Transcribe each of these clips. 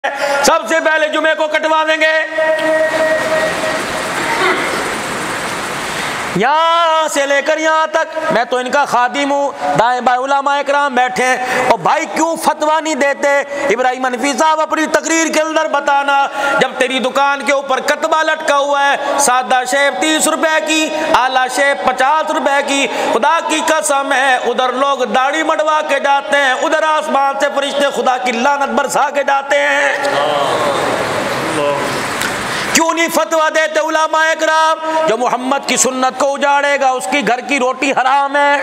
सबसे पहले जुमे को कटवाएंगे। यहाँ से लेकर यहाँ तक मैं तो इनका खादिम हूँ। दाएं बाएं उलमा इकराम बैठे हैं और भाई क्यों फतवा नहीं देते? इब्राहिम हनफी साहब अपनी तकरीर के अंदर बताना, जब तेरी दुकान के ऊपर कतबा लटका हुआ है, सादा शेप 30 रुपए की, आला शेप 50 रुपए की, खुदा की कसम है उधर लोग दाढ़ी मडवा के जाते हैं, उधर आसमान से फरिश्ते खुदा की लानत बरसा के जाते हैं। क्यों नहीं फतवा देते उलमा इकराम? जो मोहम्मद की सुन्नत को उजाड़ेगा उसकी घर की रोटी हराम है,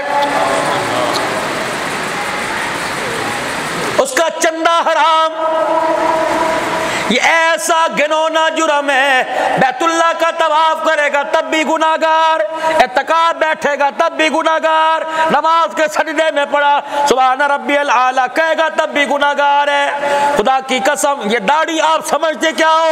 उसका चंदा हराम। ये ऐसा घिनौना जुर्म है। बैतुल्लाह का तवाफ करेगा तब भी गुनाहगार, इत्तिकाफ बैठेगा तब भी गुनाहगार, नमाज के सजदे में पड़ा सुभान रब्बियल आला कहेगा तब भी गुनाहगार है। खुदा की कसम ये दाढ़ी आप समझते क्या हो?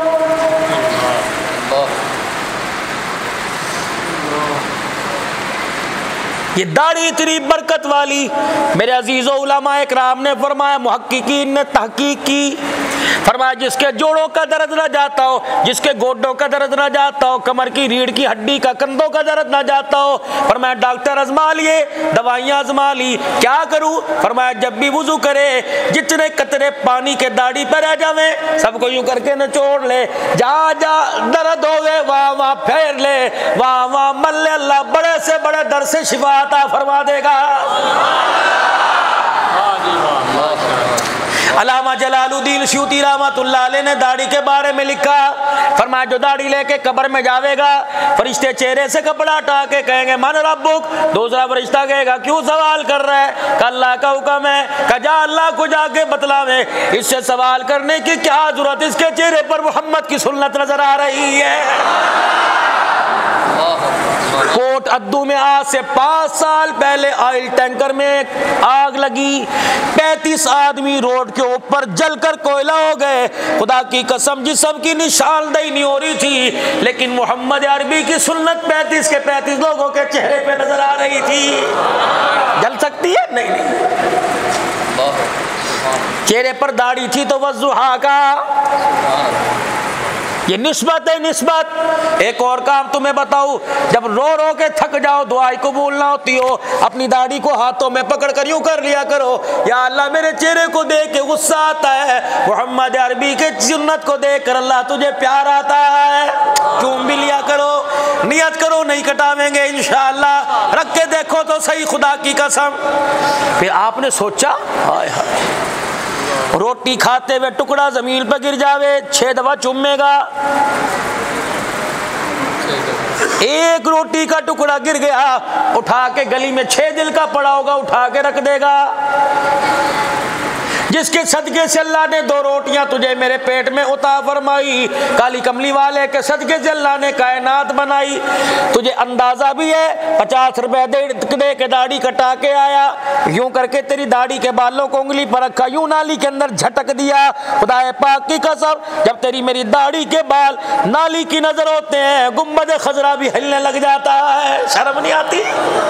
ये दाढ़ी इतनी बरकत वाली। मेरे अजीजों उलमा इकराम ने फरमाया, मुहक्किकीन ने तहकीक की, फरमाया जिसके जोड़ों का दर्द ना जाता हो, जिसके गोड्डों का दर्द ना जाता हो, कमर की रीढ़ की हड्डी का, कंधों का दर्द ना जाता हो, फरमाया डॉक्टर आजमा लिए, दवाइयां आजमा ली, क्या करूं? फरमाया जब भी वुजू करे जितने कतरे पानी के दाढ़ी पर रह जावे सबको यूं करके निचोड़ ले, जा जा दर्द होवे वहां वहां फेर ले, वहां वहां मल्ले, अल्लाह बड़े से बड़े दर्द से शिफा अता फरमा देगा। अल्लामा जलालुद्दीन सयूती रहमतुल्लाह अलैह ने दाढ़ी के बारे में लिखा, फरमाया जो दाढ़ी लेके कब्र में जावेगा फरिश्ते चेहरे से कपड़ा हटा के कहेंगे मन रब्बुक, दूसरा फरिश्ता कहेगा क्यों सवाल कर रहा है? अल्लाह का हुक्म है, कजा अल्लाह को जाके बतलावे, इससे सवाल करने की क्या जरूरत, इसके चेहरे पर मोहम्मद की सुन्नत नजर आ रही है। कोट अद्दू में आज से 5 साल पहले ऑयल टैंकर में आग लगी, 35 आदमी रोड के ऊपर जलकर कोयला हो गए। खुदा की कसम जिस्म की निशानदेही नहीं हो रही थी, लेकिन मोहम्मद अरबी की सुन्नत 35 के 35 लोगों के चेहरे पे नजर आ रही थी। जल सकती है? नहीं नहीं। चेहरे पर दाढ़ी थी तो वज़ुहा का, ये निस्बत है निस्बत। एक और काम तुम्हें बताऊं, जब रो रो के थक जाओ दुआई कबूल ना होती हो, अपनी दाढ़ी को हाथों में पकड़ कर यूं कर लिया करो, या अल्लाह मेरे चेहरे को देख के गुस्सा आता है, मोहम्मद अरबी के सुन्नत को देख कर अल्लाह तुझे प्यार आता है, चूम भी लिया करो। नियत करो नहीं कटावेंगे इंशाअल्लाह, रख के देखो तो सही खुदा की कसम। फिर आपने सोचा हाय हाय, रोटी खाते हुए टुकड़ा जमीन पर गिर जावे 6 दफा चूमेगा, एक रोटी का टुकड़ा गिर गया उठा के गली में 6 दिल का पड़ा होगा उठा के रख देगा। जिसके सदके से अल्लाह ने 2 रोटियां तुझे मेरे पेट में उता फरमाई, काली कमली वाले के सदके से अल्लाह ने कायनात बनाई। तुझे अंदाजा भी है 50 रुपए दे के दाढ़ी कटा के आया, यूं करके तेरी दाढ़ी के बालों को उंगली पर रखा, यूं नाली के अंदर झटक दिया। खुदाए पाक की कसम जब तेरी मेरी दाढ़ी के बाल नाली की नजर होते हैं गुम्बद खजरा भी हिलने लग जाता है। शर्म नहीं आती?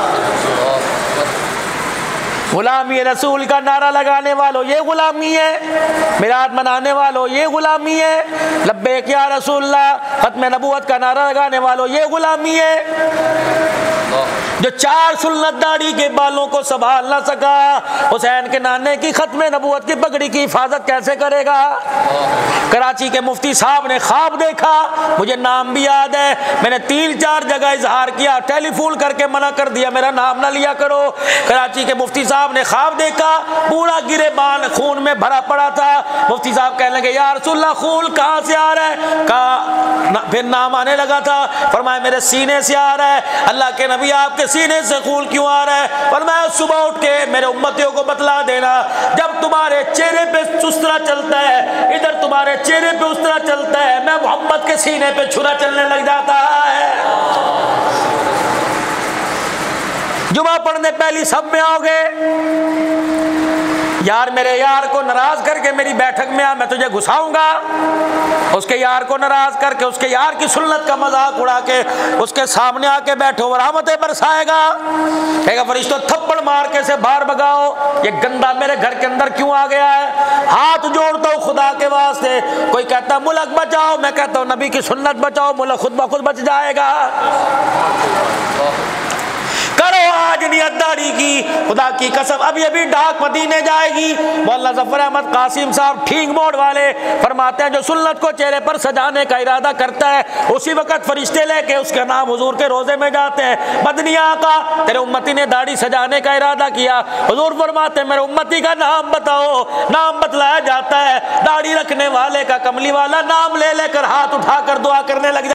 गुलामी रसूल का नारा लगाने वालों ये गुलामी है, मिलाद मनाने वालों ये गुलामी है, लब्बैक या रसूलल्लाह खत्म नबूवत का नारा लगाने वालों ये गुलामी है। जो 4 सुन्नत दाढ़ी के बालों को संभाल ना सका, हुसैन के नाने की खत्म नबूवत की पगड़ी की हिफाजत कैसे करेगा? कराची के मुफ्ती साहब ने ख्वाब देखा, मुझे नाम भी याद है, मैंने 3-4 जगह इजहार किया, टेलीफोन करके मना कर दिया मेरा नाम ना लिया करो। कराची के मुफ्ती साहब ने ख्वाब देखा, पूरा गिरेबान खून में भरा पड़ा था। मुफ्ती साहब कहने लगे या रसूलल्लाह खून कहाँ से आ रहा है? कहा फिर नाम आने लगा था, फरमाया मेरे सीने से आ रहा है। अल्लाह के नबी आपके सीने से खून क्यों आ रहा है? फरमाया सुबह उठ के मेरे उम्मतियों को बतला देना, जब तुम्हारे चेहरे पे सुस्तरा चलता है, इधर तुम्हारे चेहरे पे उस्तरा चलता है, मैं मोहम्मद के सीने पे छुरा चलने लग जाता है। जुमा पढ़ने पहली सब में आओगे, यार मेरे यार को नाराज करके मेरी बैठक में आ, मैं तुझे घुसाऊंगा। उसके यार को नाराज करके, उसके यार की सुन्नत का मजाक उड़ा के उसके सामने आके बैठो और रहमतें बरसाएगा। कहेगा फरिश्तों थप्पड़ मार के से बाहर भगाओ, ये गंदा मेरे घर के अंदर क्यों आ गया है। हाथ जोड़ता हूँ खुदा के वास्ते। कोई कहता है मुल्क बचाओ, मैं कहता हूँ नबी की सुन्नत बचाओ, मुल्क खुद ब खुद बच जाएगा। करो आज नियत दाढ़ी की, खुदा की कसम अभी अभी डाक मदीने जाएगी। मौलाना जफर अहमद कासिम साहब ठीक मोड़ वाले फरमाते हैं जो सुन्नत को चेहरे पर सजाने का इरादा करता है उसी वक्त फरिश्ते लेके उसका नाम हुजूर के रोजे में जाते हैं। मदनिया आका तेरे उम्मती ने दाढ़ी सजाने का इरादा किया, हुजूर फरमाते मेरे उम्मती का नाम बताओ। नाम बतलाया जाता है, दाढ़ी रखने वाले का कमली वाला नाम ले लेकर हाथ उठाकर दुआ करने लग